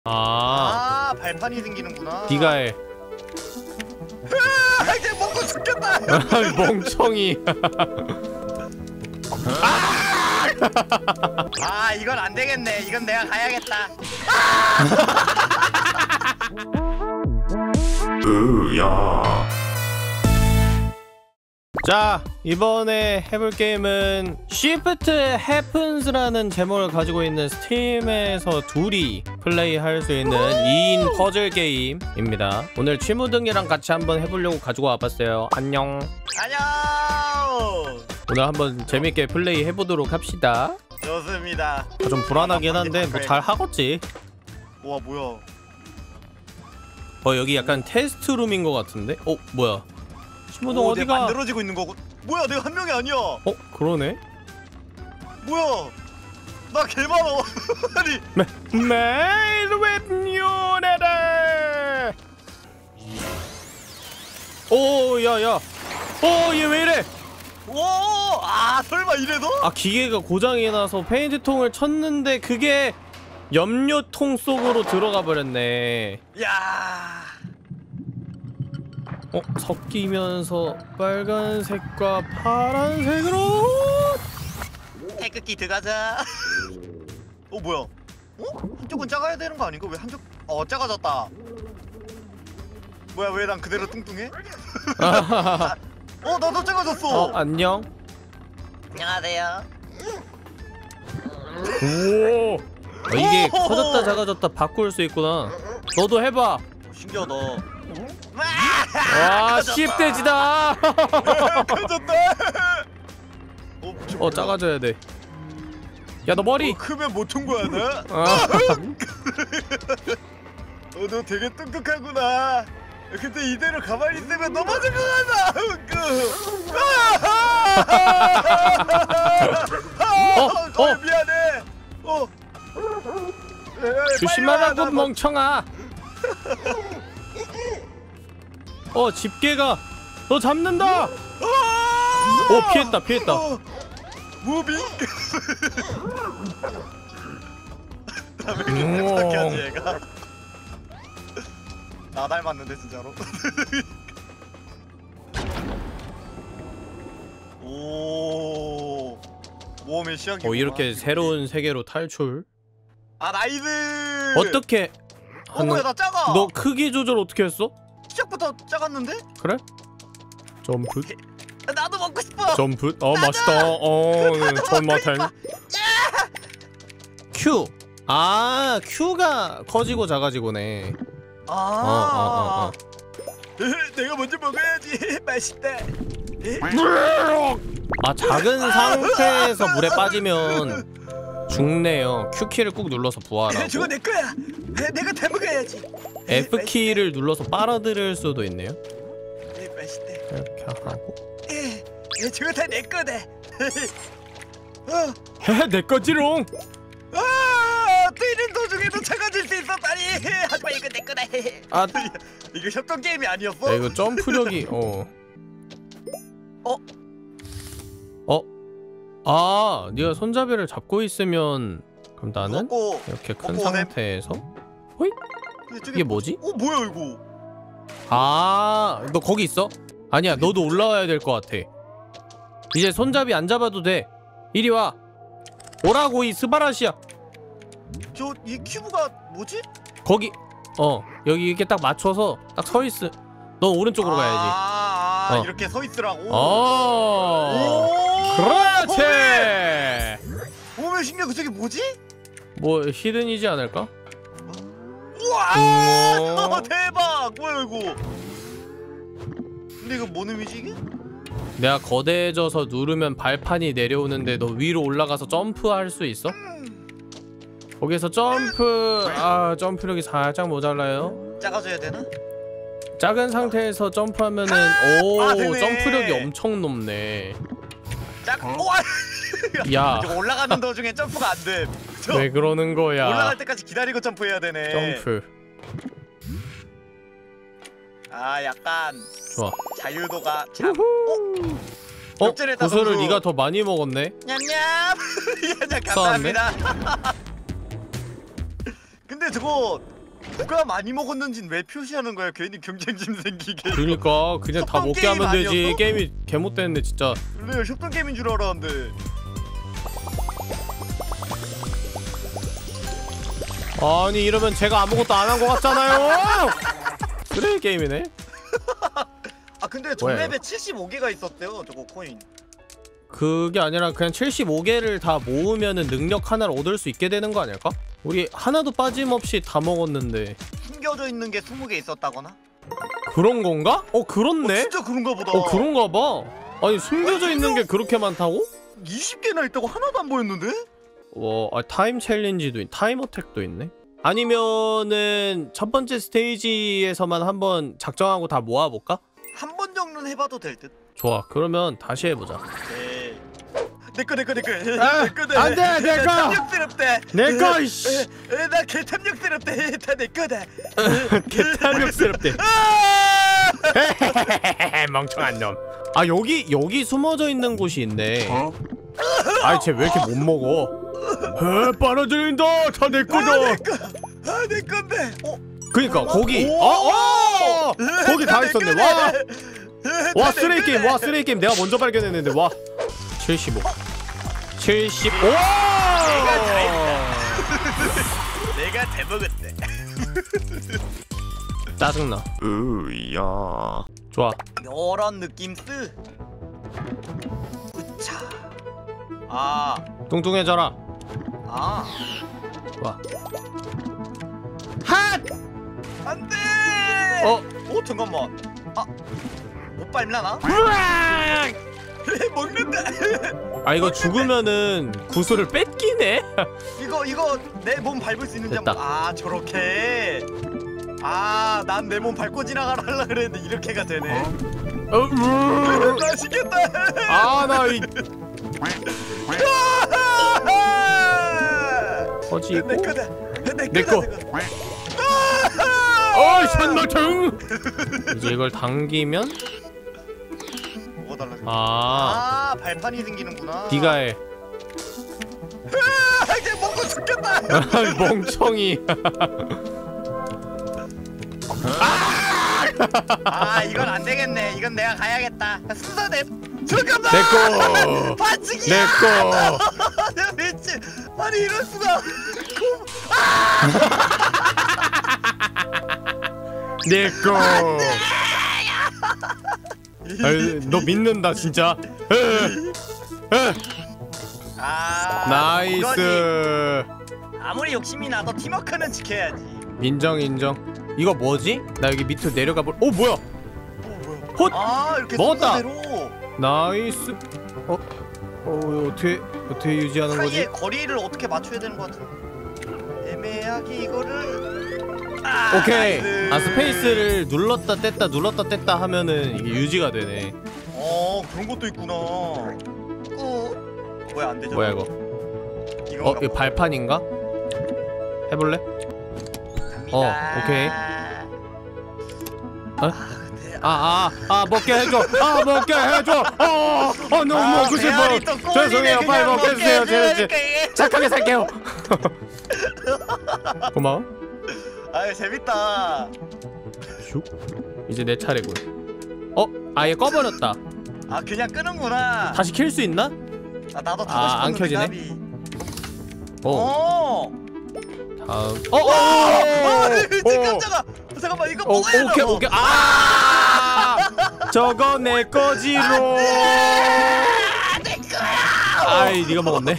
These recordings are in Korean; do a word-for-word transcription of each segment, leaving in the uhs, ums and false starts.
아, 아 발판이 생기는구나. 네가 해. 아, 이제 먹고 죽겠다. 멍청이. 아 이건 안 되겠네. 이건 내가 가야겠다. 으야. 자, 이번에 해볼 게임은 Shift Happens라는 제목을 가지고 있는 스팀에서 둘이 플레이할 수 있는 이 인 퍼즐 게임입니다. 오늘 취무등이랑 같이 한번 해보려고 가지고 와봤어요. 안녕. 안녕. 오늘 한번 재밌게 플레이 해보도록 합시다. 좋습니다. 아, 좀 불안하긴 한데 뭐 잘 하겠지. 와 뭐야? 어, 여기 약간 테스트룸인 것 같은데? 어, 뭐야? 취무등 오, 어디가? 내가 만들어지고 있는 거고. 뭐야, 내가 한 명이 아니야. 어, 그러네. 뭐야? 나 개 많아. 아니. Made with Unity. 오, 야, 야. 오, 얘 왜 이래? 오, 아 설마 이래도? 아, 기계가 고장이 나서 페인트통을 쳤는데 그게 염료통 속으로 들어가 버렸네. 야. 어, 섞이면서 빨간색과 파란색으로. 태극기 들어가자. 어 뭐야? 어? 한쪽은 작아야 되는 거 아닌가? 왜 한쪽? 어 작아졌다. 뭐야 왜 난 그대로 뚱뚱해? 어 나도 작아졌어. 어, 안녕. 안녕하세요. 오. 어, 이게 커졌다 작아졌다 바꿀 수 있구나. 너도 해봐. 신기하다. 와, 씹돼지다. 커졌다. 어, 어, 작아져야 돼. 야, 너 머리. 어, 크면 못 통과하나? 아. 어, 너 되게 똑똑하구나. 근데 이대로 가만히 있으면 넘어질 것 같아. 어, 어, 어. 미안해. 어. 조심하라고 멍청아. 어, 집게가 너 잡는다. 오, 피했다 피했다. 어, 무빙. 나왜 이렇게 하지 얘가? 나 닮았는데 진짜로. 오. 모험의 시작이. 어, 이렇게 새로운 세계로 탈출. 아 나이스. 어떻게 어 뭐야 나 작아. 너 크기 조절 어떻게 했어? 시작부터 작았는데? 그래? 점프 나도 먹고 싶어. 점프. 어, 맛있다. 어, 존맛탱. Q. 아, Q가 커지고 작아지고네. 아. 어, 어, 어, 어. 내가 먼저 먹어야지. 맛있다. 아, 작은 상태에서 물에 빠지면 죽네요. Q키를 꾹 눌러서 부활하고 저거 내 거야. 내가 다 먹어야지. F키를 눌러서 빨아들일 수도 있네요. 맛있다. 이렇게 하고. 저거 다 내 거다. 헤헤, 내 거지롱. 아, 뛰는 도중에도 작아질 수 있었다니. 하지만 이거 내 거다. 아, 이거 협동 게임이 아니었어? 야, 이거 점프력이 어. 어? 어? 아, 네가 손잡이를 잡고 있으면 그럼 나는 먹고, 이렇게 큰 먹고 상태에서 호잇? 이게 뭐지? 어 뭐야 이거? 아, 너 거기 있어? 아니야, 너도 올라와야 될 것 같아. 이제 손잡이 안 잡아도 돼. 이리 와. 오라고, 이 스바라시야. 저 이 큐브가 뭐지? 거기. 어, 여기 이렇게 딱 맞춰서 딱 서 있어. 넌 오른쪽으로 아, 가야지. 아, 어. 이렇게 서 있으라고. 어. 오, 그렇지. 오메 신기하고 저게 뭐지? 뭐 히든이지 않을까? 우와, 우와. 어, 대박. 뭐야 이거? 근데 이거 뭔 의미지 이게? 내가 거대해져서 누르면 발판이 내려오는데 너 위로 올라가서 점프할 수 있어? 거기서 점프. 아, 점프력이 살짝 모자라요. 작아져야 되나? 작은 상태에서 점프하면은 오, 아, 되네. 점프력이 엄청 높네. 작. 우와. 야, 이거 올라가는 도중에 점프가 안 돼. 저 왜 그러는 거야? 올라갈 때까지 기다리고 점프해야 되네. 점프. 아, 약간 좋아. 자유도가 참. 어? 역전했다, 구슬을 선수. 네가 더 많이 먹었네? 냠냠. 야, 감사합니다. 근데 저거 누가 많이 먹었는진 왜 표시하는 거야? 괜히 경쟁심 생기게. 그러니까 그냥 다 먹게 게임 하면 되지. 아니었어? 게임이 개못되는데 진짜. 원래 협동 게임인 줄 알았는데. 아니 이러면 제가 아무것도 안 한 것 같잖아요. 쓰레기 게임이네. 아 근데 전맵에 칠십오 개가 있었대요 저거 코인. 그게 아니라 그냥 칠십오 개를 다 모으면은 능력 하나를 얻을 수 있게 되는 거 아닐까? 우리 하나도 빠짐없이 다 먹었는데. 숨겨져 있는 게 스무 개 있었다거나? 그런 건가? 어 그렇네? 어, 진짜 그런가 보다. 어 그런가 봐. 아니 숨겨져 아니, 있는 게 그렇게 많다고? 이십 개나 있다고 하나도 안 보였는데? 와, 아, 타임 챌린지도 있, 타임 어택도 있네? 아니면은 첫 번째 스테이지에서만 한번 작정하고 다 모아볼까? 한 번 정도는 해봐도 될 듯. 좋아, 그러면 다시 해보자. 네. 내꺼 내꺼 내꺼. 아, 내꺼 안 돼, 내 거! 탐욕스럽다. 내꺼 이씨! 나 개탐욕스럽다. 다 내꺼다. 개탐욕스럽대. 멍청한 놈. 아 여기 여기 숨어져 있는 곳이 있네. 어? 아이 쟤 왜 이렇게 못 먹어? 에 빨아들인다. 다 내 거다. 아 내 건데. 어? 그니까 거기. 어? 어! 거기 다 있었네. 와. 와 쓰레기 게임. 와 쓰레기 게임. 내가 먼저 발견했는데 와. 칠십오. 칠십오. 내가 다 했다. 내가 다 먹었대. 짜증나. 으야. 좋아. 요런 느낌스. 으차. 아. 뚱뚱해져라. 아. 좋아. 핫! 안돼. 어? 어 잠깐만. 아. 못 밟나나? 먹는다. 아 이거 죽으면은 구슬을 뺏기네? 이거 이거 내 몸 밟을 수 있는지 됐다. 한번. 아 저렇게. 아, 난 내 몸 밟고 지나가라 하려 그랬는데 이렇게가 되네. 어? 어? 맛있겠다. 아, 나 이 터지고 내 거다. 내 내 거다. 거. 어이, 손마등. 이제 이걸 당기면 뭐가 달라져? 아, 아, 발판이 생기는구나. 네가 해. 아, 이제 먹고 죽겠다. 멍청이. 아, 이건 안 되겠네. 이건 내가 가야겠다. 순서 내. 잠깐만. 내 거. 반칙이야. 내 거. 내가 미친. 아니 이럴 수가. 내 거. 아이, 너 믿는다 진짜. 아, 나이스. 이거지. 아무리 욕심이 나도 팀워크는 지켜야지. 인정 인정. 이거 뭐지? 나 여기 밑으로 내려가 볼. 오 뭐야? 어 뭐야? 헛! 아 이렇게 먹었다. 순서대로 나이스. 어? 어 어떻게 어떻게 유지하는 사이의 거지? 거리를 어떻게 맞춰야 되는 것 같은. 애매하게 이거를. 아, 오케이. 나이스. 아 스페이스를 눌렀다 뗐다 눌렀다 뗐다 하면은 이게 유지가 되네. 어 그런 것도 있구나. 어 뭐야 안 되죠? 뭐야 이거? 이건가 어 이거 봐. 발판인가? 해볼래? 갑니다. 어, 오케이. 어? 아, 근데 아아아 아, 먹게 해줘. 아 먹게 해줘. 어어 너무 아, 먹고 배알이 싶어. 또 꼬리네. 죄송해요. 빨리 그냥 먹게 해주세요. 먹게 제가 해주니까 이게. 착하게 살게요. 고마워. 아 재밌다. 슉. 이제 내 차례군. 어? 아예 꺼버렸다. 아 그냥 끄는구나. 다시 킬 수 있나? 아 나도 타고 아, 안 싶었는데 켜지네? 나비. 어. 어. 다음. 어. 아, 어. 미친 깜짝아. 잠깐만 이거 어, 먹어야 오케이 오케이. 아! 저거 내 거지로. 내 거야. 아이 네가 먹었네.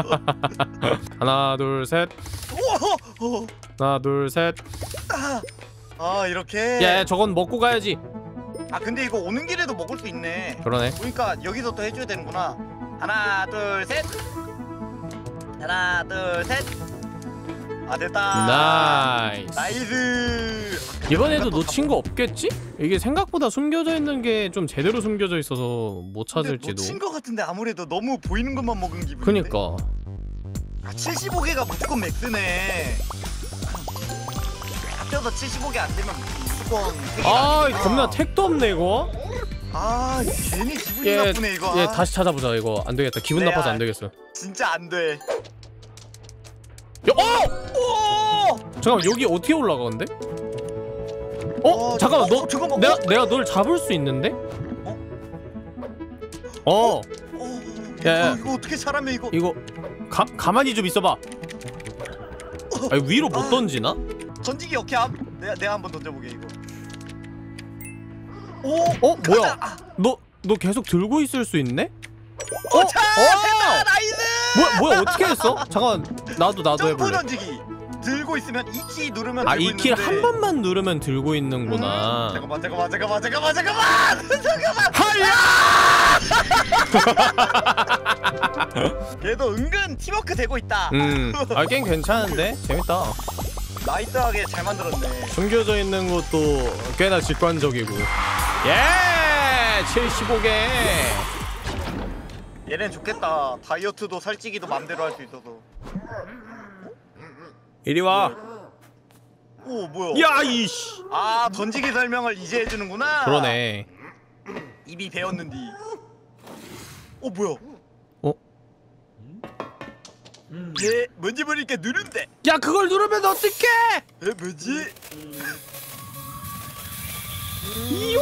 하나 둘 셋. 오. 오. 하나 둘 셋. 아, 아 이렇게. 야, 야 저건 먹고 가야지. 아 근데 이거 오는 길에도 먹을 수 있네. 그러네. 그러니까 여기서 또 해줘야 되는구나. 하나 둘 셋. 하나 둘 셋. 아 됐다. 나이스. 나이스. 이번에도 놓친 거 없겠지? 이게 생각보다 숨겨져 있는 게 좀 제대로 숨겨져 있어서 못 찾을지도. 놓친 거 같은데 아무래도 너무 보이는 것만 먹은 기분인데. 그니까. 아, 칠십오 개가 무조건 맥스네. 합쳐서 칠십오 개 안 되면 무조건. 아 겁나 택도 없네 이거. 아 괜히 기분이 얘, 나쁘네 이거. 얘 아, 다시 찾아보자. 이거 안 되겠다. 기분 네, 나빠서 아. 안 되겠어. 진짜 안 돼. 야, 어! 오! 잠깐만 여기 어떻게 올라가는데? 어? 어, 잠깐만 너 어, 잠깐만. 내가 내가 널 잡을 수 있는데? 어? 어, 야, 야. 이거, 이거 어떻게 사람이 이거? 이거 가, 가만히 좀 있어봐. 아니, 위로 못 아. 던지나? 던지기 오케이. 함. 내가 내가 한번 던져보게 이거. 오, 어? 뭐야? 가자. 너, 너 계속 들고 있을 수 있네? 어, 어? 자, 어? 됐다, 나이스. 뭐야, 뭐야 어떻게 했어? 잠깐 나도 나도 점프 해볼래. 던지기. 들고 있으면 이 키 누르면 아, 들고 이 키를 있는데. 한 번만 누르면 들고 있는구나. 음, 잠깐만 잠깐만 잠깐만 잠깐만 잠깐만 잠깐만. 하야! 걔도 은근 팀워크 되고 있다. 음, 아 게임 괜찮은데? 재밌다. 나이스하게 잘 만들었네. 숨겨져 있는 것도 꽤나 직관적이고. 예! 칠십오 개! 얘는 좋겠다. 다이어트도 살찌기도 맘대로 할 수 있어서. 이리 와. 오 뭐야? 야, 이씨. 아 던지기 설명을 이제 해주는구나. 그러네. 이미 배웠는디. 어 뭐야? 어? 얘 뭔지 모르니까 누른대. 야, 그걸 누르면 어떡해! 에 뭐지? 이요!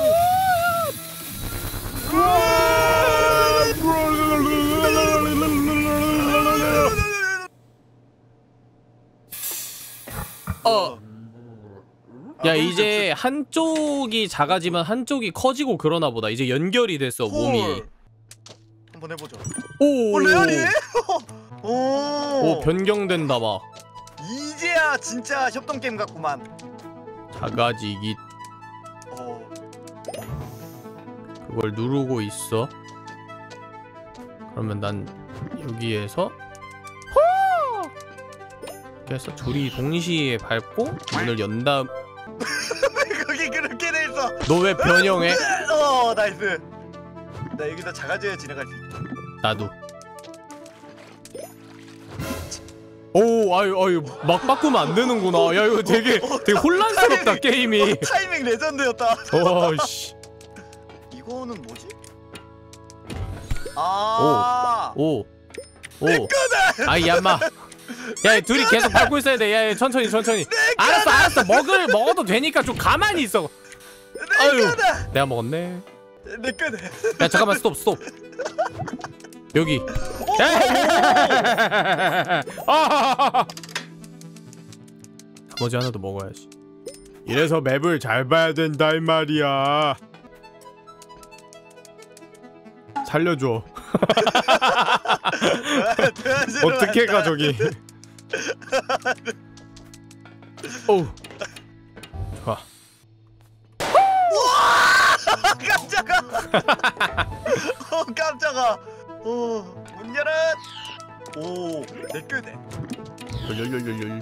어. 야, 아, 이제 한쪽이 작아지면 한쪽이 커지고 그러나 보다. 이제 연결이 됐어, 몸이. 헐. 한번 해보자. 오. 오 레알이네? 오. 오, 변경된다 봐. 이제야 진짜 협동 게임 같구만. 작아지기. 어. 그걸 누르고 있어. 그러면 난 여기에서 호! 그래서 둘이 동시에 밟고 문을 연 다음. 거기 그렇게 돼 있어. 너 왜 변형해? 어 나이스. 나 여기서 작아져야 지나갈 수 있다. 나도. 오, 아유, 아유, 막 바꾸면 안 되는구나. 야, 이거 되게, 되게 혼란스럽다, 게임이. 타이밍 레전드였다. 와, 씨. 이거는 뭐지? 아. 오, 오. 아이, 야마. 야, 둘이 계속 밟고 있어야 돼. 야, 야, 천천히, 천천히. 알았어, 알았어. 먹을, 먹어도 되니까 좀 가만히 있어. 아유, 내가 먹었네. 내 거네. 야, 잠깐만, 스톱, 스톱. 여기. 아! 나머지 하나도 먹어야지. 이래서 맵을 잘 봐야 된다 이 말이야. 살려줘. 어떻게 가 저기. 오. 좋아. 깜짝아. 어 깜짝아. 어 문 열어. 오내 거네. 열열열열.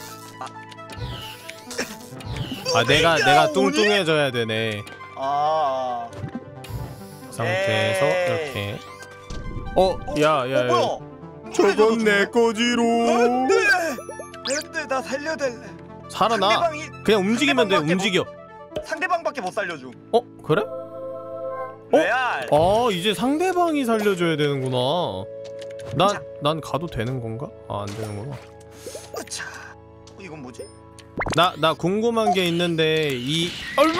아 내가 내가 뚱뚱해져야 되네. 아. 그 상태에서 이렇게. 어, 야, 야, 야. 어 뭐야? 저건 내 거지로. 안돼. 안돼 나 살려달래. 살아나. 상대방이 그냥 움직이면 돼. 상대방밖에 움직여. 못, 상대방밖에 못 살려줘. 어, 그래? 레알. 아, 이제 상대방이 살려줘야 되는구나. 난, 자. 난 가도 되는 건가? 아, 안 되는구나. 으차. 어, 이건 뭐지? 나, 나 궁금한 게 있는데 이.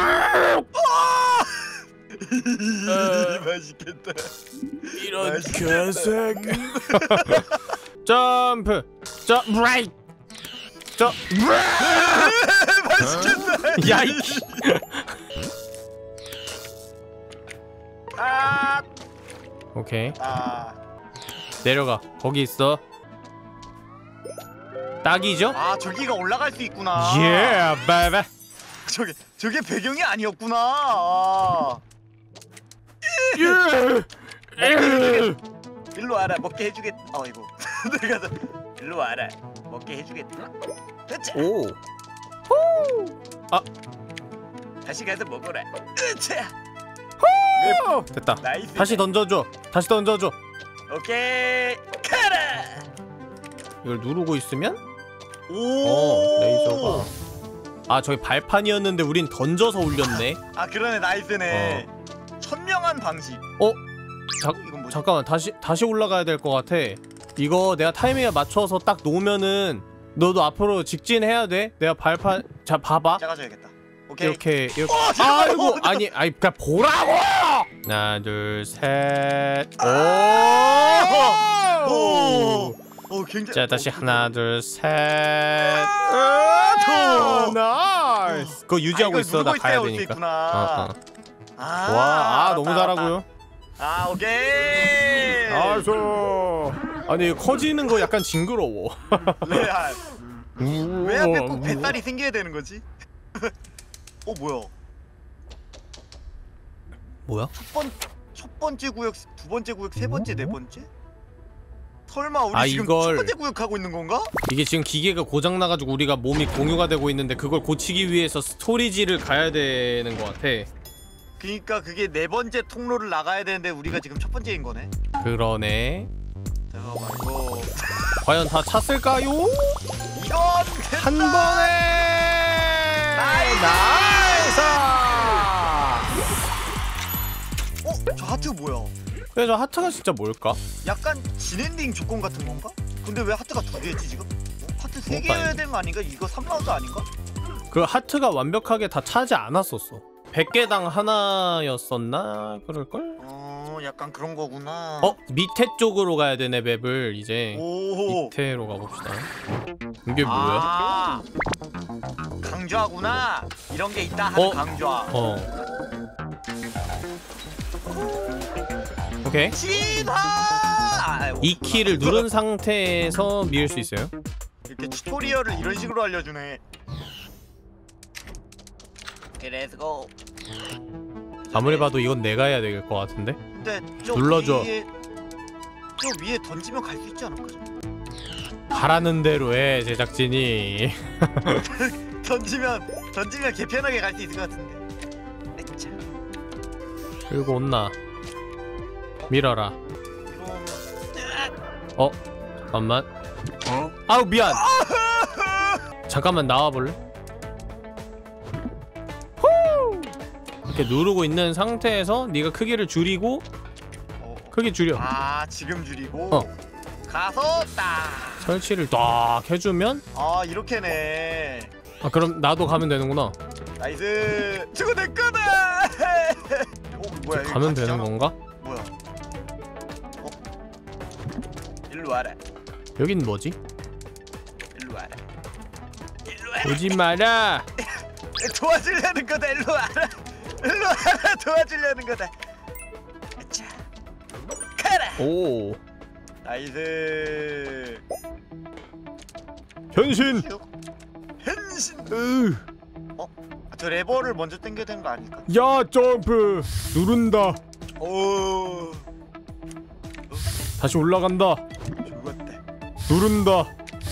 맛있겠다. 이런 맛있겠다. 개새끼. 점프. 점 브레이크. 점 맛있겠다. 야, 이. 아. 오케이. 아. 내려가. 거기 있어. 딱이죠? 아 저기가 올라갈 수 있구나. 예, 바바. 저게 저게 배경이 아니었구나. 아. 예. 일로 와라 먹게 해주겠. 어 이거 내가 저 일로 와라 먹게 해주겠다. 으차. 오. 아, 다시 가서 먹어라. 으차. 됐다. 나이스. 다시 던져줘. 다시 던져줘. 오케이 가라. 이걸 누르고 있으면 오. 어, 레이저가. 아, 저기 발판이었는데 우린 던져서 올렸네. 아 그러네 나이스네. 현명한 방식. 어? 자, 이건 뭐지? 잠깐만 다시 다시 올라가야 될 것 같아. 이거 내가 타이밍에 맞춰서 딱 놓으면은 너도 앞으로 직진해야 돼. 내가 발판 자 봐봐. 작아져야겠다. 오케이. 이렇게 이렇게. 어, 잠깐만. 아이고 어, 아니 아니 그니까 보라고. 하나 둘 셋. 오. 오. 오 굉장히. 자 다시 어, 하나 둘 셋. 아, 나이스. 그거 유지하고 아, 있어. 나 가야 되니까. 아, 어, 어. 아, 와, 아 알았다, 너무 알았다. 잘하고요. 아 오케이. 아저 아니 커지는 거 약간 징그러워. 레알. 왜 앞에 꼭 뱃살이 생겨야 되는 거지? 어 뭐야? 뭐야? 첫 번, 첫 번째 구역, 두 번째 구역, 세 번째, 네 번째? 설마 우리 아, 지금 이걸- 첫 번째 구역 하고 있는 건가? 이게 지금 기계가 고장 나가지고 우리가 몸이 공유가 되고 있는데 그걸 고치기 위해서 스토리지를 가야 되는 것 같아. 그니까 그게 네 번째 통로를 나가야 되는데 우리가 지금 첫 번째인 거네. 그러네. 잠깐만 이거 과연 다 찼을까요? 이건 됐다. 한 번에 나이스! 나이스! 어? 저 하트 뭐야? 그래서 하트가 진짜 뭘까? 약간 진엔딩 조건 같은 건가? 근데 왜 하트가 두 개지 지금? 어? 하트 세 그것도 개여야 아닌데. 되는 거 아닌가? 이거 삼 라운드 아닌가? 그 하트가 완벽하게 다 차지 않았었어. 백 개당 하나였었나? 그럴걸? 어 약간 그런 거구나. 어? 밑에 쪽으로 가야 되네 맵을 이제. 오. 밑에로 가봅시다. 이게 뭐야? 아, 강좌구나. 이런 게 있다 하는 어? 강좌. 어. 오케이. 진화. 아, 이 키를 누른 상태에서 미을 수 있어요? 이렇게 튜토리얼을 이런 식으로 알려주네. 오케이, 렛츠고. 아무리 봐도 이건 내가 해야 될 것 같은데? 근데 저 눌러줘. 위에, 저 위에 던지면 갈 수 있지 않을까? 가라는 대로 해 제작진이. 던지면 던지면 개편하게 갈 수 있을 것 같은데. 에차. 그리고 온나 밀어라. 그럼 어? 잠깐만. 어? 아우 미안. 잠깐만 나와볼래? 후! 이렇게 누르고 있는 상태에서 네가 크기를 줄이고 어. 크기 줄여. 아 지금 줄이고 어. 가서 딱. 설치를 딱 해주면 아 이렇게네. 아 그럼 나도 가면 되는구나. 나이스. 저거 내 거다. 어 뭐야? 여기 가면 같이 되는 하나? 건가? 뭐야? 어? 일로 와라. 여긴 뭐지? 일로 와라. 일로 와라. 오지 마라. 도와주려는 거다. 일로 와라. 일로 와라. 도와주려는 거다. 자, 가라. 오 나이스. 변신. 슉. 현신. 으. 아, 저 레버를 먼저 당겨야 되는 거 아닐까? 야 점프 누른다. 오. 다시 올라간다. 죽었다. 누른다.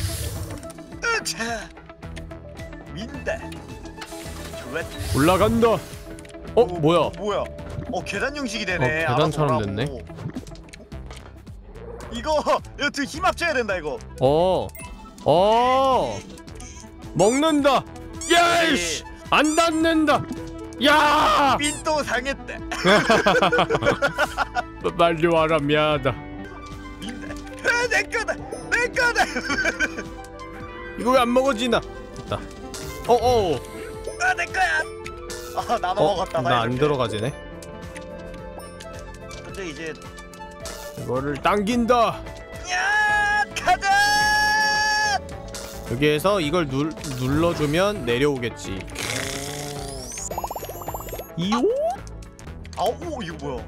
으차. 민다. 좋았다. 올라간다. 어 오, 뭐야? 뭐야? 어 계단 형식이 되네. 어, 계단처럼 알아서 됐네. 오라고. 이거 이거 되게 힘 합쳐야 된다 이거. 어. 어. 먹는다. 야이씨. 안 닿는다. 야. 빈또 상했다. 빨리 와라 미안하다. 민다. 아, 내 거다. 내 거다. 이거 왜 안 먹어지나? 됐다. 어어. 아, 내 거야. 아, 나도 먹었다. 나 안 들어가지네. 근데 이제 이거를 당긴다. 야, 가자. 여기에서 이걸 눌 눌러주면 내려오겠지. 이오? 아우, 이거 뭐야?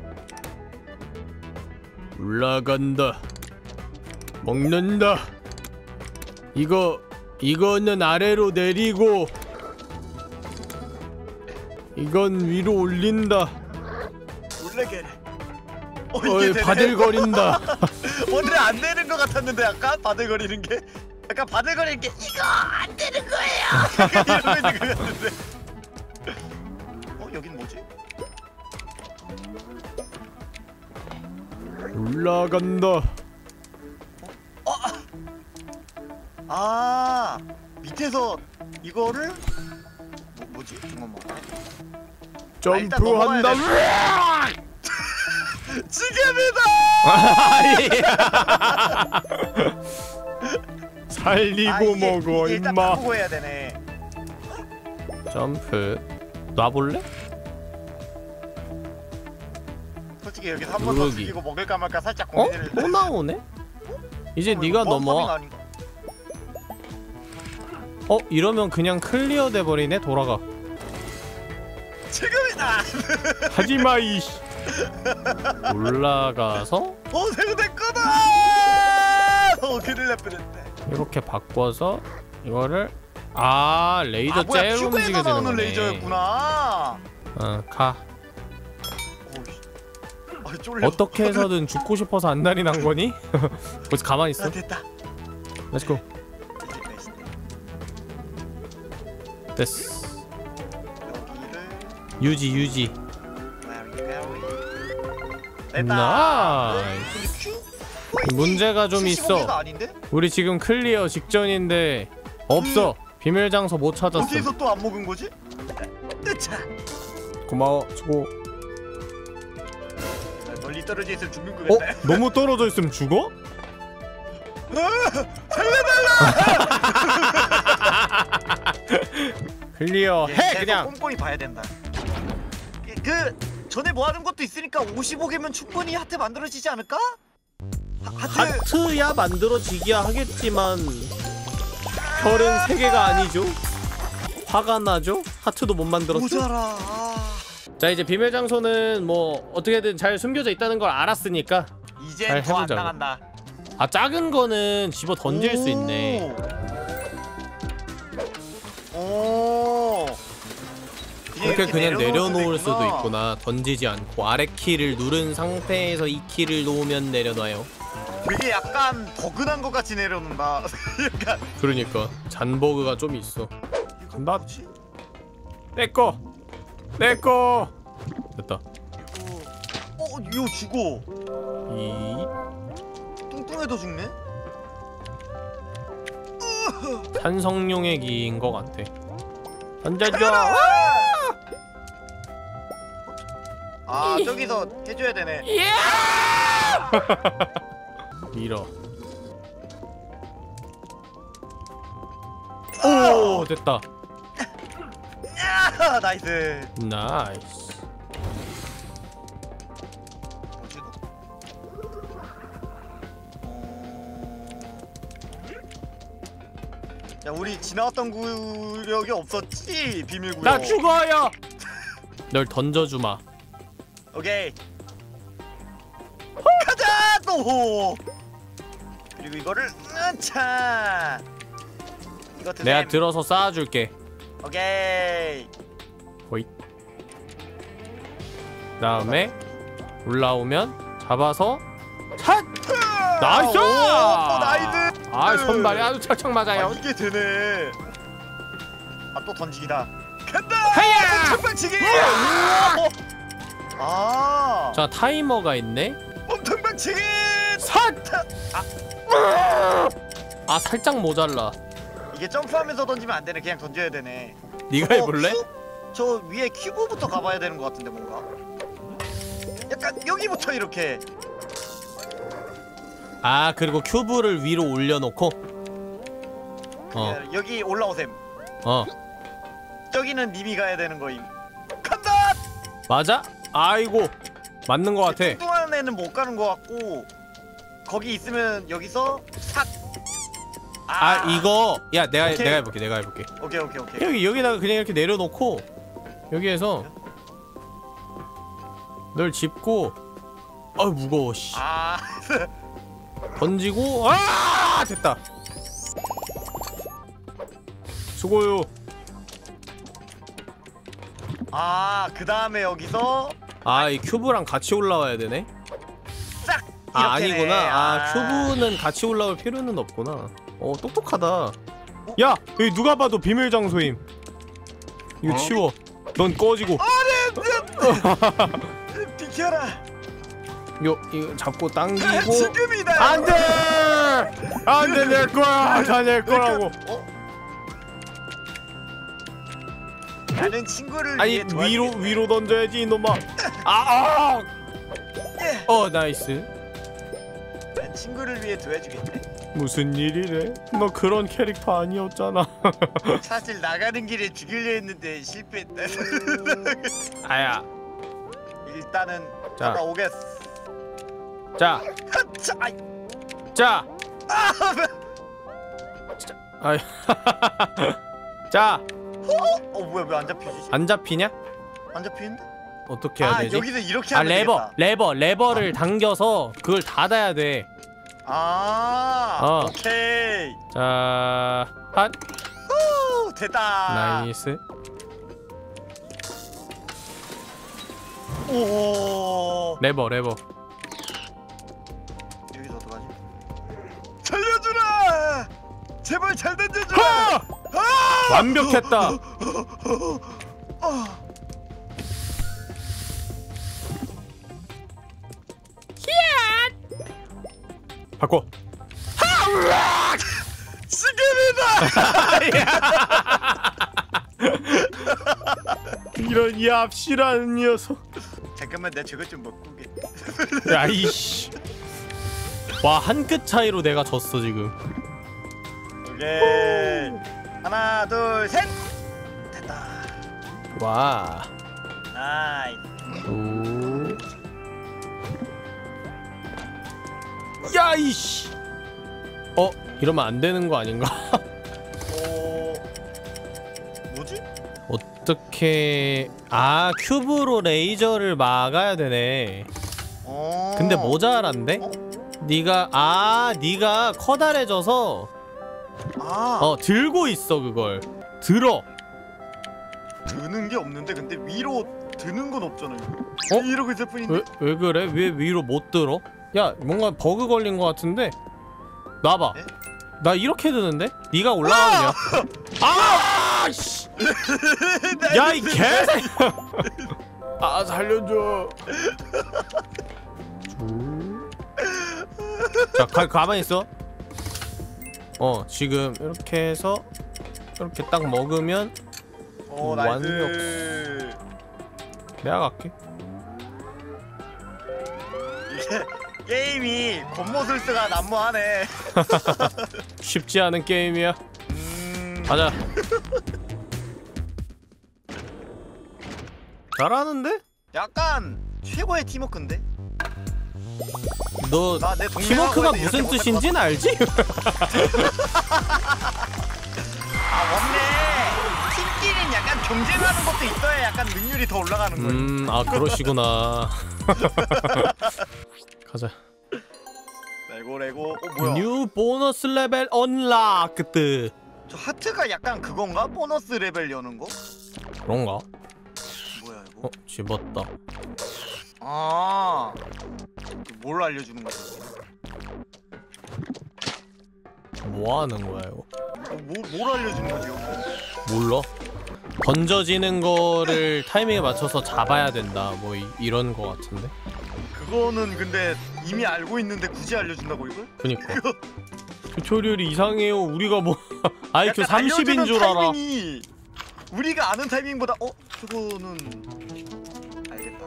올라간다. 먹는다. 이거 이거는 아래로 내리고 이건 위로 올린다. 올라가라. 어, 어이 이게 되네. 바들거린다. 오늘 안 되는 것 같았는데 약간 바들거리는 게 약간 바들거리는 게 이거 안 되는 거예요. 이러고 있는 것 같은데. 어 여긴 뭐지? 올라간다. 아 밑에서 이거를 뭐, 뭐지? 잠깐만. 점프한다. 지금이다. 살리고 아, 이게, 먹어 이게 일단 임마. 바꾸고 해야 되네. 점프. 놔볼래? 솔직히 여기서 한 번 더 누르기. 죽이고 먹을까 말까 살짝 어? 고민을. 또 나오네? 이제 어, 네가 이거 넘어. 버퍼밍 아닌가? 어? 이러면 그냥 클리어 돼버리네? 돌아가. 지금이다. 하지마 이씨. 올라가서 어 새우 내 거다. 어 큰일 날 뻔했네. 이렇게 바꿔서 이거를 아 레이저 아 뭐야 째로 큐브에서 움직여지는 나오는 거네. 레이저였구나. 어 가. 오이씨. 아 쫄려. 어떻게 해서든 죽고 싶어서 안달이 난 거니? 벌써 가만히 있어. 아 됐다. 렛츠고. 이제 베스트. 됐어. 여기를 유지 유지. 됐다. 나이스. 근데 큐? 문제가 좀 칠십오 개가 있어. 아닌데? 우리 지금 클리어 직전인데 없어. 비밀 장소 못 찾았어. 어디서 또 안 먹은 거지? 으차. 고마워. 수고. 멀리 떨어져 있으면 죽는 어? 거겠네. 너무 떨어져 있으면 죽어? 클리어 해 계속 그냥. 꼼꼼히 봐야 된다. 그, 그 전에 뭐 하는 것도 있으니까 오십오 개면 충분히 하트 만들어지지 않을까? 하, 하트. 하트야 만들어지기야 하겠지만 별은 세 개가 아니죠? 화가 나죠? 하트도 못 만들었죠? 모자라. 아. 자 이제 비밀 장소는 뭐 어떻게든 잘 숨겨져 있다는 걸 알았으니까 이제 잘 더 안 해보자고. 나간다. 아 작은 거는 집어 던질 수 있네. 오. 이렇게 그냥 내려놓을 수도 있구나. 있구나. 던지지 않고 아래 키를 누른 상태에서 이 키를 놓으면 내려놔요. 되게 약간 버그난 것 같이 내려놓는다. 약간. 그러니까 잔버그가 좀 있어. 이거 나- 뭐지? 내꺼! 내꺼! 됐다. 이거. 어, 이거 죽어. 이 뚱뚱해도 죽네? 산성용의 기인 것 같아. 던져줘! 아, 저기서 해줘야 되네. 밀어. 오 됐다. 야, 나이스. 나이스. 뭐지 이거? 야, 우리 지나왔던 구역이 없었지? 비밀 구역. 나 죽어요. 널 던져주마. 오케이. 가자 또. 그리고 이거를 으차. 이거 드셈. 내가 들어서 쌓아줄게. 오케이. 호잇. 다음에 올라오면 잡아서 샷. 나이스! 오, 또 나이스. 아 손발이 아주 착착 맞아요. 아, 이게 되네. 아, 또 던지기다. 간다. 하야! 몸통박치기. 아. 자 타이머가 있네. 몸통박치기. 샷! 아 살짝 모자라. 이게 점프하면서 던지면 안 되네. 그냥 던져야 되네. 네가 어, 해볼래? 큐? 저 위에 큐브부터 가봐야 되는 것 같은데 뭔가. 약간 여기부터 이렇게. 아 그리고 큐브를 위로 올려놓고 어 야, 여기 올라오셈. 어. 저기는 님이 가야 되는 거임. 간다. 맞아? 아이고 맞는 거 같아. 뚱뚱한 애는 못 가는 것 같고 거기 있으면 여기서 삭. 아 이거 야 내가 오케이. 내가 해볼게 내가 해볼게. 오케이 오케이 오케이. 여기 여기다가 그냥 이렇게 내려놓고 여기에서 널 짚고 아 무거워 씨 아. 던지고 아 됐다. 수고요. 아, 그 다음에 여기서 아 이 큐브랑 같이 올라와야 되네. 싹. 아 이렇게네. 아니구나. 아 큐브는 같이 올라올 필요는 없구나. 어 똑똑하다. 야 여기 누가 봐도 비밀 장소임. 이거 어? 치워. 넌 꺼지고. 비켜라. 요 이거 잡고 당기고. 지금이다. 안돼. 안돼 내 거야. 다 내 거라고. 어? 나는 친구를 아니 위해 위로 도와주겠네. 위로 던져야지 이놈아. 아 아. 예. 어 나이스. 난 친구를 위해 도와주겠네. 무슨 일이래? 너 그런 캐릭터 아니었잖아. 사실 나가는 길에 죽이려 했는데 실패했다. 아야. 일단은 자. 갔다 오겠어. 자. 자, 아이. 자. 아, 자. 아이. 자. 어? 어 뭐야 왜 안 잡히지? 안 잡히냐? 안 잡히는데? 어떻게 해야 아 되지? 여기서 이렇게 아 하면 레버, 되겠다. 레버, 레버를 당겨서 그걸 닫아야 돼. 아 어. 오케이. 자, 핫. 후, 됐다. 나이스. 오. 레버, 레버. 여기서 어떡하지? 살려주라! 제발 잘 던져줘! 하! 아! 완벽했다. 아! 바꿔. 지금이다! 이런 이 앞시라는 녀석. 잠깐만 나 저것 좀 먹고 게. 야 이씨. 와, 한 끗 차이로 내가 졌어 지금. 오케이. 하나 둘 셋. 됐다. 와. 나이. 오. 야 이씨. 어? 이러면 안 되는 거 아닌가? 오. 뭐지? 어떻게? 아, 큐브로 레이저를 막아야 되네. 어. 근데 모자란데? 어? 네가 아, 네가 커다래져서 아. 어 들고 있어 그걸. 들어. 드는 게 없는데 근데 위로 드는 건 없잖아요. 어? 이러고 있을 뿐인데. 왜, 왜 그래? 왜 위로 못 들어? 야, 뭔가 버그 걸린 거 같은데? 놔봐. 에? 나 이렇게 드는데? 네가 올라가느냐? 아! 씨! 야, 이 개새! 아, 살려줘. 자, 가, 가만히 있어. 어, 지금 이렇게 해서 이렇게 딱 먹으면 어 나이스. 내가 갈게. 이게 게임이 겉모술수가 난무하네. 쉽지 않은 게임이야. 음... 가자. 잘하는데? 약간 최고의 팀워크인데? 너 나 내 동생하고 팀워크가 해도 무슨 이렇게 뜻인진 알지? 아 맞네. 팀끼리는 약간 경쟁하는 것도 있어야 약간 능률이 더 올라가는 거야. 음, 아 그러시구나. 가자. 레고 레고. 어 뭐야? 뉴 보너스 레벨 언락드. 저 하트가 약간 그건가? 보너스 레벨 여는 거? 그런가? 뭐야 이거? 어, 집었다. 아, 뭘 알려주는 거야? 뭐 하는 거야 이거? 어, 뭐, 뭘 알려주는 거지? 이거? 몰라. 던져지는 거를 타이밍에 맞춰서 잡아야 된다. 뭐 이, 이런 거 같은데. 그거는 근데 이미 알고 있는데 굳이 알려준다고 이걸? 그니까. 그거 튜토리얼이 이상해요. 우리가 뭐 아이큐 약간 삼십인 알려주는 줄 알아. 타이밍이 우리가 아는 타이밍보다 어? 저거는 알겠다.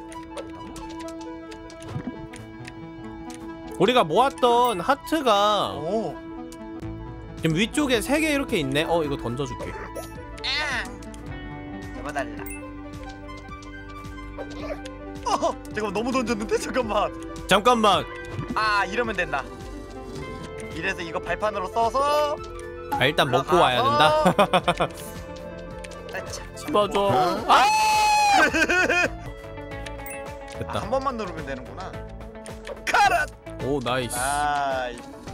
우리가 모았던 하트가 오. 지금 위쪽에 세 개 이렇게 있네. 어, 이거 던져줄게. 잡아달라. 어, 잠깐 너무 던졌는데 잠깐만. 잠깐만. 아 이러면 된다. 이래서 이거 발판으로 써서 아, 일단 먹고 와야 된다. 집어줘. 아! 됐다. 아, 한 번만 누르면 되는구나. 카랏. 오, 나이스. 아,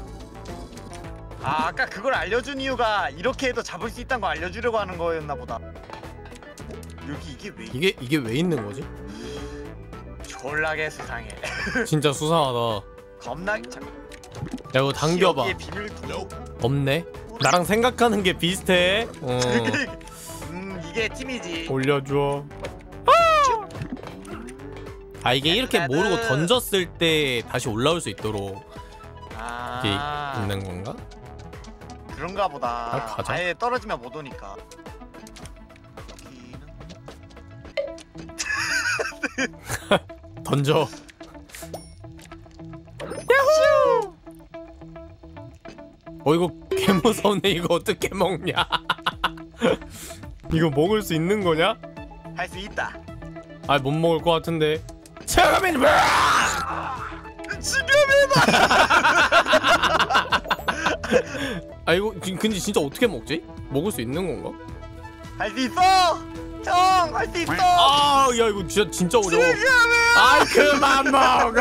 아 아까 그걸 알려준 이유가 이렇게 해도 잡을 수 있다는 거 알려주려고 하는 거였나 보다. 여기 이게 왜 이게 이게 왜 있는 거지? 졸라게 수상해. 진짜 수상하다. 겁나 참. 야, 이거 당겨봐. 여기에 비밀 도 없네. 나랑 생각하는 게 비슷해. 어. 음 이게 팀이지. 올려줘. 아, 이게 이렇게 모르고 던졌을 때 다시 올라올 수 있도록 이렇게 아 있는 건가? 그런가 보다. 아, 가자. 아예 떨어지면 못 오니까. 던져. 어 이거 개 무서운데 이거 어떻게 먹냐? 이거 먹을 수 있는 거냐? 할 수 있다. 아 못 먹을 것 같은데. 체감인 지금이다. 아 이거 지- 근데 진짜 어떻게 먹지? 먹을 수 있는 건가? 할 수 있어. 형, 할 수 있어. 아, 야 이거 진짜 진짜 어려워. 지금이야. 아 그만 먹어.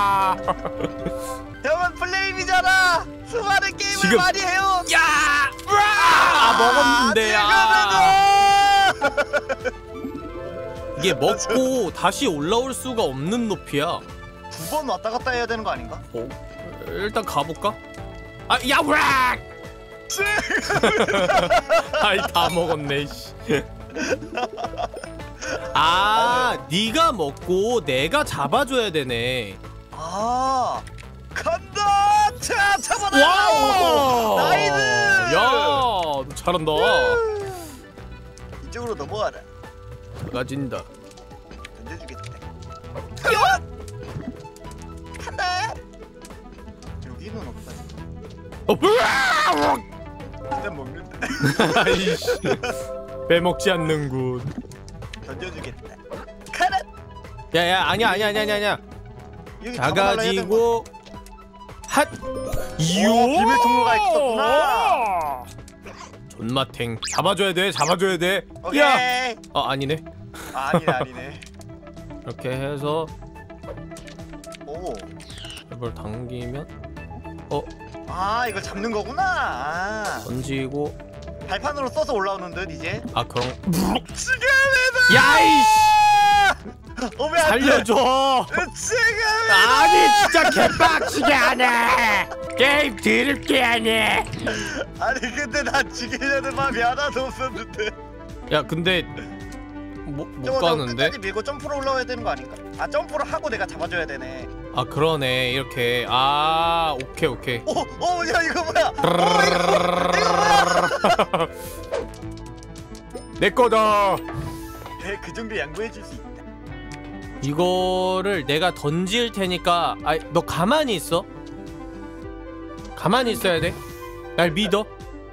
형은 플레임이잖아. 수많은 게임을 지금- 많이 해요. 야, 아 먹었는데 야. 이게 먹고 다시 올라올 수가 없는 높이야. 두 번 왔다 갔다 해야 되는 거 아닌가? 어, 일단 가볼까? 아, 야, 와! 아이 다 먹었네. 씨. 아, 네가 먹고 내가 잡아줘야 되네. 아, 간다. 자, 잡아라. 와우! 나이스. 야, 너 잘한다. 이쪽으로 넘어가라. 가진다. 던져주겠다. 간다. 여기는 없다. 어, 으아! 일단 먹는다. 아이씨, 빼먹지 않는군. 던져주겠다. 가라. 야야, 아니야, 아니야, 아니야, 아니야. 여기 잡아달라 해야 되는 거. 작아지고 핫. 이요. 비밀 통로가 있었구나. 존맛탱 잡아줘야 돼, 잡아줘야 돼. 오케이. 야, 어 아니네. 아, 아니네, 아니네. 이렇게 해서 오. 이걸 당기면 어 아, 이거 잡는 거구나. 아. 던지고 발판으로 써서 올라오는 듯 이제. 아 그럼 지금이다. 야이씨 어, 왜안 돼? 살려줘. 지금이다. 아니 진짜 개빡치게 하네. 게임 드럽게 하네. 아니 근데 난 지키려는 마음이 하나도 없었는데. 야 근데 못, 못 저거 가는데? 끝까지 밀고 점프로 올라와야 되는 거 아닌가? 아, 점프를 하고 내가 잡아줘야 되네. 아 그러네 이렇게. 아 오케이 오케이. 오, 오, 야 이거 뭐야? 오, 이거, 이거 뭐야? 내 거다. 네, 그 정도 양보해 줄 수 있다. 이거를 내가 던질 테니까. 아 너 가만히 있어. 가만히 있어야 돼. 날 믿어.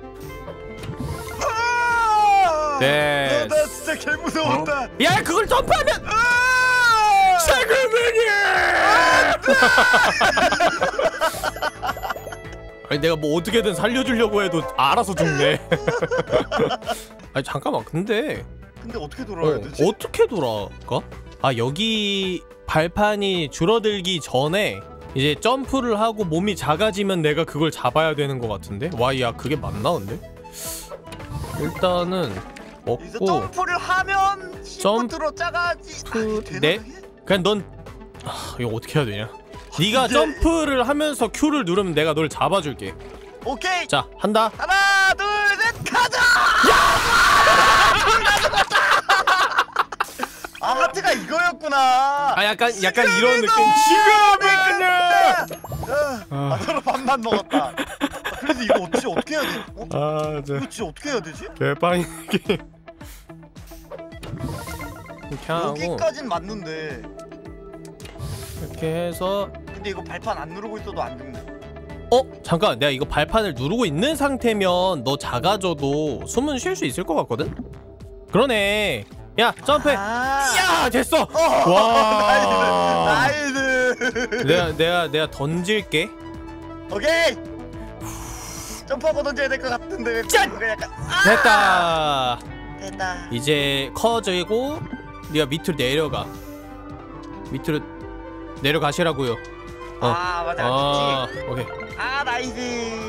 네. 너, 나 진짜 개 무서웠다. 야 그걸 점프하면 아! 세금이니. 아니 내가 뭐 어떻게든 살려주려고 해도 알아서 죽네. 아니 잠깐만 근데 근데 어떻게 돌아가야 어, 되지? 어떻게 돌아가? 아 여기 발판이 줄어들기 전에 이제 점프를 하고 몸이 작아지면 내가 그걸 잡아야 되는 것 같은데? 와, 야 그게 맞나 근데? 일단은 이제 먹고 점프를 하면 시프트로 작아지. 점프- 아, 되나 네? 그게? 그냥 넌 아, 이거 어떻게 해야 되냐? 네가 이게- 점프를 하면서 Q를 누르면 내가 널 잡아줄게. 오케이. 자 한다. 하나, 둘, 셋, 가자! 아, 하트가 이거였구나. 아 약간 약간 이런 느낌. 지금은 아, 서로 밥만 먹었다. 아, 그래서 이거 어찌 어떻게 해야 돼? 어? 아, 저 이거 진짜 어떻게 해야 되지? 대빵이게 이렇게 하고 여기까진 맞는데. 이렇게 해서 근데 이거 발판 안 누르고 있어도 안 죽네. 어? 잠깐 내가 이거 발판을 누르고 있는 상태면 너 작아져도 숨은 쉴 수 있을 것 같거든? 그러네. 야 점프해. 아, 야 됐어. 어, 와. 나이스. 나이스. 내가 내가 내가 던질게. 오케이. 점프하고 던져야 될 것 같은데. 짠! 그거 약간. 아! 됐다. 됐다. 이제 커지고 네가 밑으로 내려가. 밑으로 내려가시라고요. 어. 아, 맞아. 아, 그치? 오케이. 아, 나이스.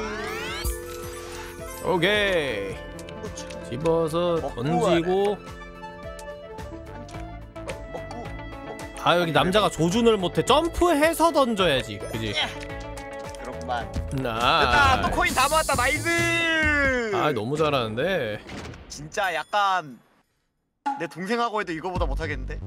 오케이. 집어서 먹고 던지고. 먹고. 아 여기 남자가 조준을 못해. 점프해서 던져야지. 그지? 그렇구만. 나. 됐다. 또 코인 다 모았다. 나이스. 아 너무 잘하는데. 진짜 약간 내 동생하고 해도 이거보다 못하겠는데?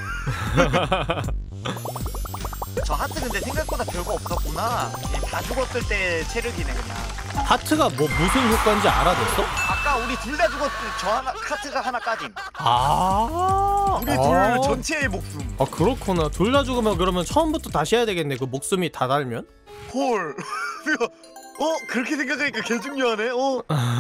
저 하트 근데 생각보다 별거 없었구나. 그냥 다 죽었을 때 체력이네 그냥. 하트가 뭐 무슨 효과인지 알아냈어? 아까 우리 둘 다 죽었을 때 저 하나 하트가 하나 까짐. 아. 우리 아. 둘 전체의 목숨. 아 그렇구나. 둘 다 죽으면 그러면 처음부터 다시 해야 되겠네. 그 목숨이 다 달면? 헐. 어 그렇게 생각하니까 개 중요하네. 어.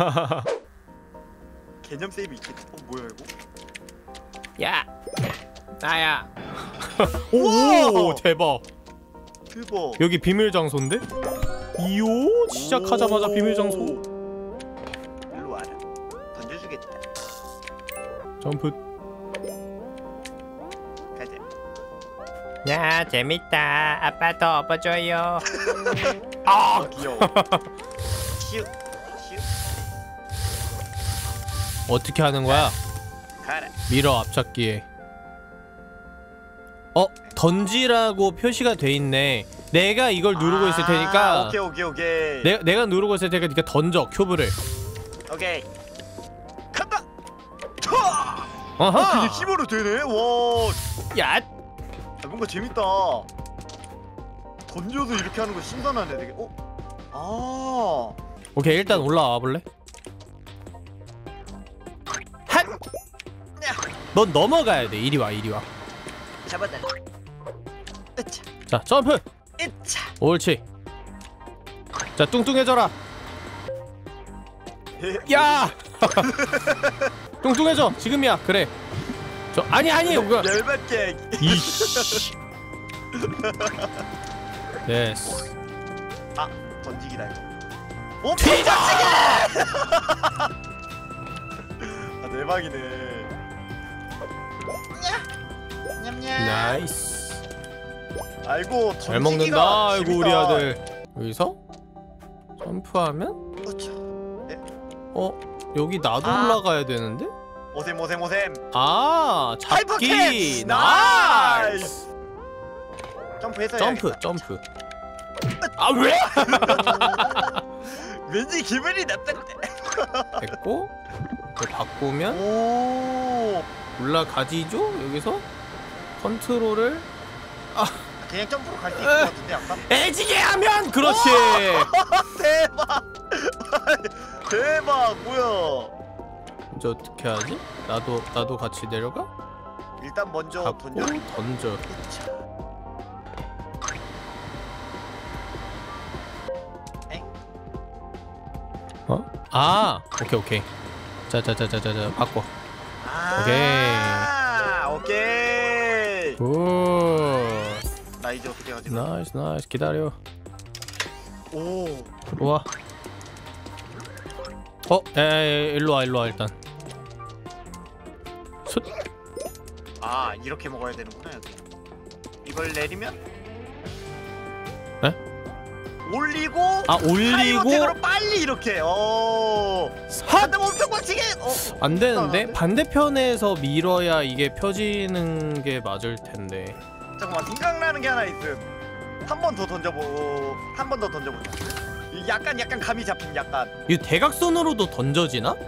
개념 세이브 있겠지. 어 뭐야 이거? 야 나야. 우와! 오 대박. 대박. 여기 비밀 장소인데? 이요 시작하자마자 오. 비밀 장소. 일로 와라. 던져주겠다. 점프. 가자. 야 재밌다. 아빠 더 업어줘요. 아 귀여워. 시우 시우. 어떻게 하는 거야? 가라. 미러 앞잡기에. 어 던지라고 표시가 돼 있네. 내가 이걸 누르고 있을 테니까. 아, 오케이 오케이 오케이. 내가 내가 누르고 있을 테니까 네가 던져 큐브를. 오케이. 간다. 차! 어허. 어, 이게 힘으로 되네. 와. 야. 아, 뭔가 재밌다. 던져서 이렇게 하는 거 신선하네 되게. 어? 아. 오케이 일단 올라와 볼래? 핫! 넌 넘어가야 돼. 이리 와 이리 와. 잡았다. 으차. 자 점프. 으차. 옳지. 자 뚱뚱해져라. 야! 뚱뚱해져. 지금이야. 그래. 저 아니 아니 이거. 열받게. 이씨. 됐어. 아 던지기다 이거. 오 튀자! 아 대박이네. 냠냠. 나이스. 아이고 잘 먹는다. 아이고 우리 아들. 여기서 점프하면 으차. 어 여기 나도 아. 올라가야 되는데? 오셈 오셈 오셈. 아 잡기. 하이퍼 캣! 나이스. 점프해서 점프 해야겠다. 점프. 아 왜? 왠지 기분이 나쁜데. 됐고 이거 바꾸면 오. 올라가지죠? 여기서 컨트롤을 그냥 점프로 갈 수 있을 것 같은데 약간. 애지게 하면 그렇지. 대박. 대박 뭐야. 이제 어떻게 하지? 나도 나도 같이 내려가? 일단 먼저 잡고 던져. 던져. 으차. 엥? 어? 아 오케이 오케이. 자자자자자자 바꿔. 아, 오케이. 오케이. 오 나 이제 어떻게 하지? 나이스 나이스. 기다려. 오. 와. 어? 에에 일로와 일로와 일단. 숫. 아 이렇게 먹어야 되는구나 여기. 이걸 내리면? 에? 올리고. 아 올리고 하이로텍으로 빨리 이렇게. 어. 핫! 한대 엄청 빡치게. 어. 안 되는데 아, 네. 반대편에서 밀어야 이게 펴지는 게 맞을 텐데. 잠깐만 생각나는 게 하나 있음. 한 번 더 던져보. 한 번 더 던져보자. 이 약간 약간 감이 잡힌 약간. 이 대각선으로도 던져지나?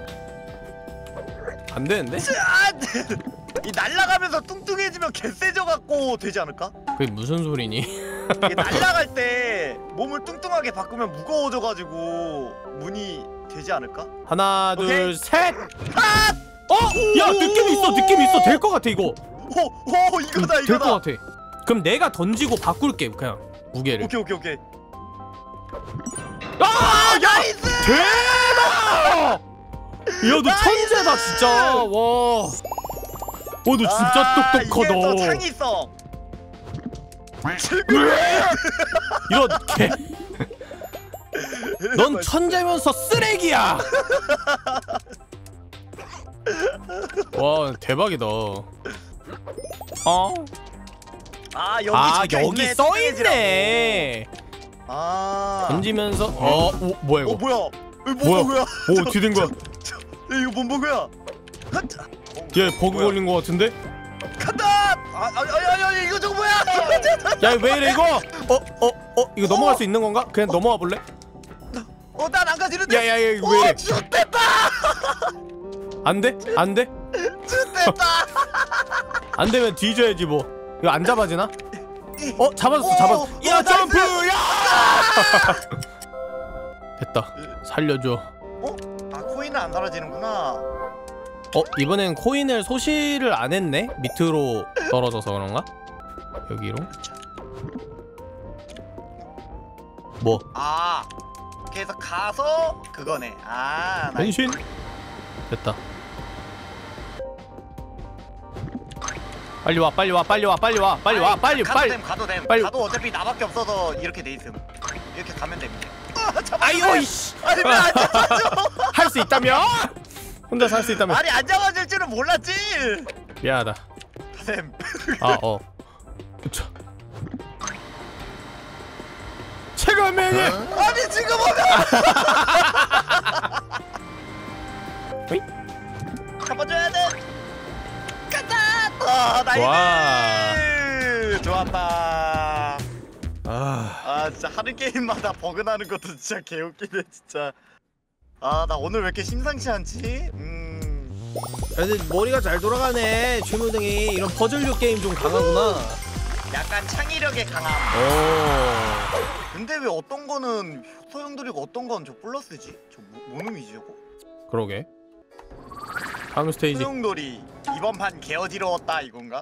안 되는데? 아! 이 날아가면서 뚱뚱해지면 개세져 갖고 되지 않을까? 그게 무슨 소리니? 이게 날아갈 때 몸을 뚱뚱하게 바꾸면 무거워져 가지고 문이 되지 않을까? 하나 오케이. 둘 셋. 어? 야 느낌 있어 느낌 있어. 될 것 같아 이거. 오! 오! 이거다 될 이거다. 것 같아. 그럼 내가 던지고 바꿀게 그냥 무게를. 오케이 오케이 오케이. 아! 나이스! 대박! 야 너 천재다 진짜. 와. 어 너 진짜 아, 똑똑하다. 이게 또 창의성. 이런 개. 넌 천재면서 쓰레기야. 와 대박이다. 어? 아 여기 아 적혀 여기 있네, 써 뚱뚱해지라고. 있네. 아. 던지면서 어 오, 뭐야 이거? 어 뭐야? 이거 뭐야? 뭔 버그야? 오 어떻게 된 거야? 야, 이거 뭔 버그야? 핫! 어, 얘 버그 뭐야? 걸린 거 같은데? 간다! 아, 아, 아, 아, 아, 이거 저거 뭐야? 야 왜 이래 이거? 어? 어? 어? 이거 넘어갈 수 있는 건가? 그냥 넘어가 볼래? 어, 난 안 가지는데. 야야야 이거 왜 이래? 오, 죽됐다! 안 돼? 안 돼? 죽됐다! 안 되면 뒤져야지 뭐. 이거 안 잡아지나? 어? 잡았어 잡았어. 오, 야 오, 점프! 나이스! 야! 됐다. 살려줘. 어? 아, 코인은 안 사라지는구나. 어? 이번엔 코인을 소실을 안 했네? 밑으로 떨어져서 그런가? 여기로? 뭐? 아, 이렇게 해서 가서 그거네. 아 나이스. 변신. 됐다. 빨리 와 빨리 와 빨리 와 빨리 와 빨리 와 빨리 가도 빨리. 됨 가도 됨 빨리. 가도 어차피 나밖에 없어서 이렇게 돼 있음. 이렇게 가면 됩니다. 아이고 이씨. 아니 왜 안 잡아줘? 할 수 있다며? 혼자 살 수 있다며? 아니 안 잡아줄 줄은 몰랐지. 미안하다. 쌤. 아 어. 그쵸. 최고맨이. 아니 지금 오면. 어이? 잡아줘야 돼. 가자. 아 나이스. 좋았다. 아. 아 진짜 하는 게임마다 버그나는 것도 진짜 개웃기네 진짜. 아 나 오늘 왜 이렇게 심상치 않지? 음. 근데 머리가 잘 돌아가네. 최무등이 이런 퍼즐류 게임 좀 강하구나. 약간 창의력에 강함. 오. 근데 왜 어떤 거는 소용돌이고 어떤 건 저 플러스지? 저 뭐, 뭔 의미지 저거? 그러게. 다음 스테이지. 소용돌이 이번 판 개어지러웠다 이건가?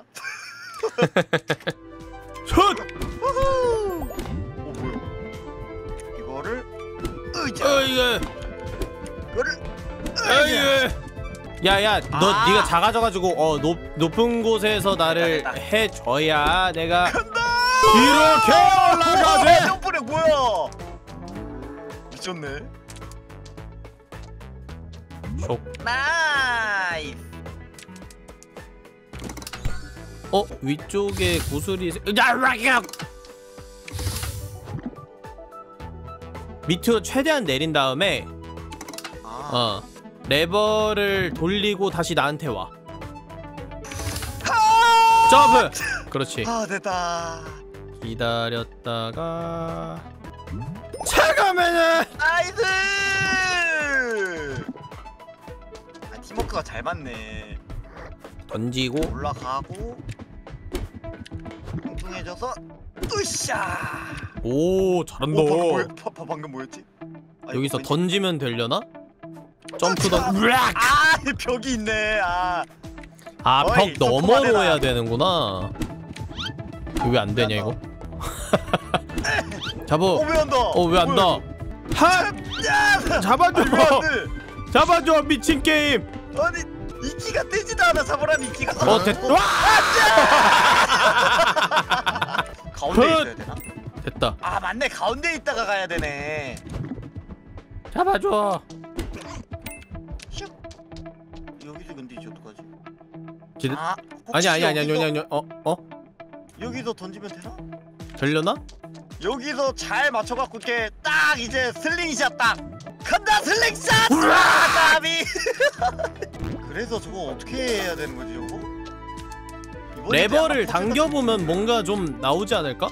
슛! 어 뭐야? 이거를 으자. 어 이거. 이거를 어이구. 야야 너 아. 네가 작아져가지고 어 높, 높은 곳에서 나를 됐다, 됐다. 해줘야 내가 간다. 이렇게 올라가지. 점프력 뭐야? 미쳤네. 쏙. 나이스. 어 위쪽에 구슬이 세- 야야야! 밑으로 최대한 내린 다음에 아. 어 레버를 돌리고 다시 나한테 와. 아! 점프. 그렇지. 아 됐다. 기다렸다가 잠깐만요. 나이스. 아, 팀워크가 잘 맞네. 던지고 올라가고 뚱뚱해져서 으쌰. 오 잘한다. 오, 방금 뭐였, 바, 바, 방금 뭐였지? 아, 여기서 이거 왠지- 던지면 되려나? 점프 던. 으악! 아 벽이 있네. 아. 아, 벽 어이, 너머로 점프만 해야 해라. 되는구나. 왜 안 되냐 이거? 잡어. 어왜 안다? 어 왜 안 나? 하! 야! 잡아줘. 아니, 왜안 돼? 잡아줘 미친 게임. 아니 이끼가 뜨지도 않아. 잡으란 이끼가. 어 됐. 와! 가운데 헛! 있어야 되나? 됐다. 아 맞네. 가운데 있다가 가야 되네. 잡아줘. 슉. 여기서 근데 이제 어떡하지? 기다. 아, 아니 아니 아니 아니 여기서- 아니 아니. 어 어? 여기서 던지면 되나? 되려나? 여기서 잘 맞춰갖고 이렇게 딱 이제 슬링샷 딱 간다 슬링샷. 아, 까비. 그래서 저거 어떻게 해야 되는 거지 저거? 이번에 레버를 아마 당겨 보면 뭔가 좀 나오지 않을까?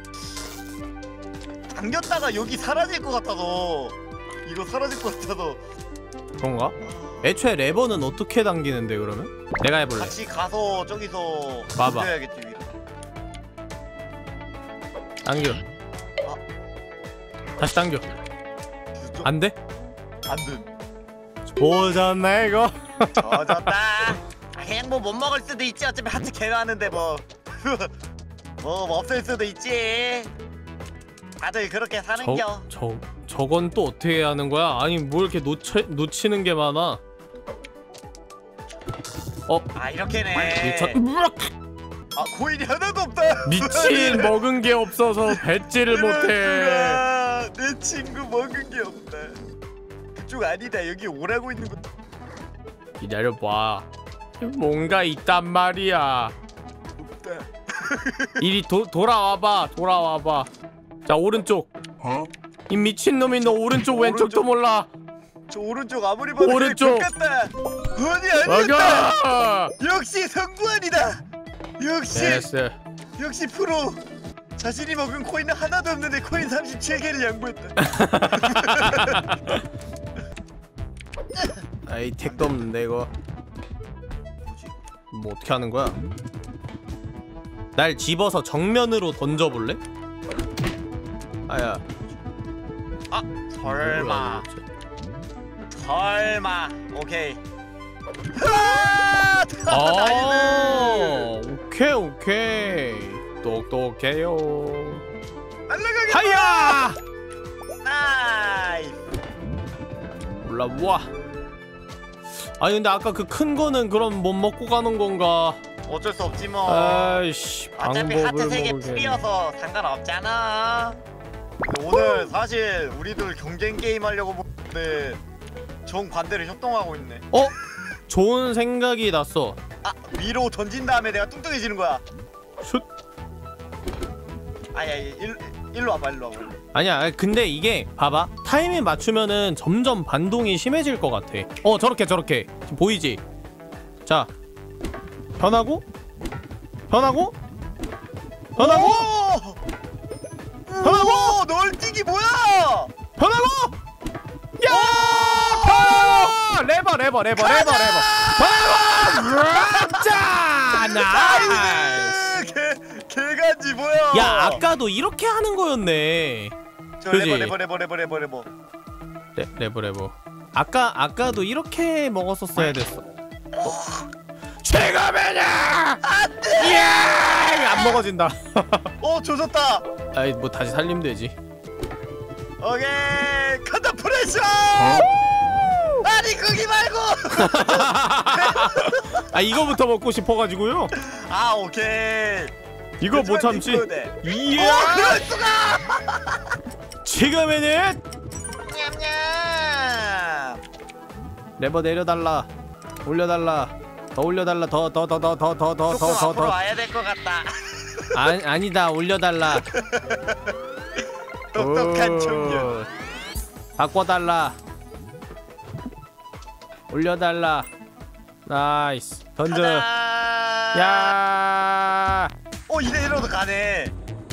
당겼다가 여기 사라질 것 같아서 이거 사라질 것 같아서 그런가? 애초에 레버는 어떻게 당기는데 그러면? 내가 해볼래. 같이 가서 저기서 봐봐. 돌려야겠지 위로. 당겨. 아. 다시 당겨. 안 돼? 안돼. 보잖네 이거. 젖었다. 아, 그냥 뭐 못 먹을 수도 있지. 어차피 하트 개하는데 뭐. 뭐 없을 수도 있지. 다들 그렇게 사는겨. 저, 저, 저건 또 어떻게 하는 거야? 아니 뭘 이렇게 놓쳐, 놓치는 게 많아. 어? 아 이렇게네. 저, 아 코인이 하나도 없다. 미친 먹은 게 없어서 뱉지를 이럴 못해. 수가. 내 친구 먹은 게 없다. 그쪽 아니다. 여기 오라고 있는 거. 기다려봐. 뭔가 있단 말이야. 없다. 이리 도, 돌아와봐. 돌아와봐. 자 오른쪽. 어? 이 미친놈이 너 오른쪽 왼쪽도 오른쪽. 몰라. 저 오른쪽 아무리 봐도 오른쪽. 같다. 아니 아니다. 막아. 역시 성구안이다. 역시 됐어. 역시 프로. 자신이 먹은 코인은 하나도 없는데 코인 삼십칠 개를 양보했다. 아이 택도 없는데 이거. 뭐지? 뭐 어떻게 하는 거야? 날 집어서 정면으로 던져볼래? 아야. 아 설마 설마 오케이. 아, 아 오케이 오케이 똑똑해요. 날라가게. 하야. 나이스. 올라와. 아니 근데 아까 그 큰 거는 그럼 못 먹고 가는 건가? 어쩔 수 없지 뭐. 아이씨, 어차피 방법을 하트 세 개 모르겠네. 풀이어서 상관없잖아. 근데 오늘 사실 우리들 경쟁 게임 하려고 보는데 정 반대로 협동하고 있네. 어? 좋은 생각이 났어. 아, 위로 던진 다음에 내가 뚱뚱해지는 거야. 슛. 아야, 일 일로 와봐, 일로 와봐. 아니야, 근데 이게 봐봐. 타이밍 맞추면은 점점 반동이 심해질 것 같아. 어, 저렇게 저렇게. 지금 보이지? 자, 변하고, 변하고, 변하고, 오! 변하고, 널뛰기 뭐야? 변하고. 야! 변하고! 레버, 레버, 레버, 레버, 레버. 변하고! 자, 나이스. 개 개간지 뭐야? 야, 아까도 이렇게 하는 거였네. 저 그지? 레버 레버 레버 레버 레버 레버. 레, 레버 레버. 아까 아까도 이렇게 먹었었어야 됐어. 어. 최고면은 안돼. 예! 안 먹어진다. 어, 조졌다. 아이 뭐 다시 살리면 되지. 오케이, 간다 프레셔. 아니 거기 말고. 아 이거부터 먹고 싶어가지고요. 아, 오케이. 이거 못 참지. 이야. 어, 그럴 수가. 지금에는 냠냠. 레버 내려달라. 올려달라. 더 올려달라. 더 더 더 더 더 더 더 조금 더 앞으로 더. 와야 될 것 같다. 아 아니다. 올려달라. 똑똑한 오. 청년. 바꿔달라. 올려달라. 나이스. 던져. 가자. 야. 어, 이대로도 가네.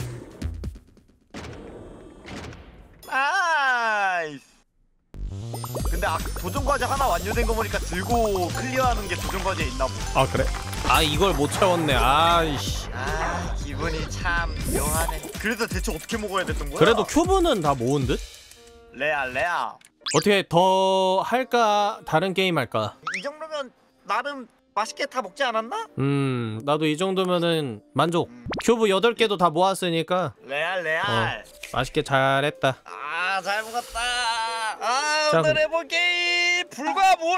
나이스. 근데 아, 도전 과제 하나 완료된 거 보니까 들고 클리어하는 게 도전 과제에 있나 보다. 아 그래? 아 이걸 못 채웠네. 아이씨. 아, 기분이 참 묘하네. 그래서 대체 어떻게 먹어야 됐던 거야? 그래도 큐브는 다 모은 듯? 레알 레알. 어떻게 더 할까? 다른 게임 할까? 이 정도면 나름 맛있게 다 먹지 않았나? 음 나도 이 정도면은 만족. 음. 큐브 여덟 개도 다 모았으니까 레알 레알. 맛있게 잘했다. 아, 잘 먹었다. 아, 자, 오늘 해볼 게임 불과물.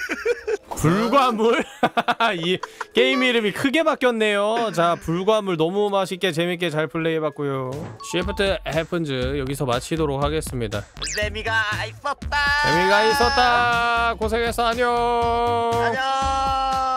불과물? 이 게임 이름이 크게 바뀌었네요. 자, 불과물 너무 맛있게 재밌게 잘 플레이해봤고요. Shift Happens 여기서 마치도록 하겠습니다. 재미가 있었다. 재미가 있었다. 고생했어. 안녕. 안녕.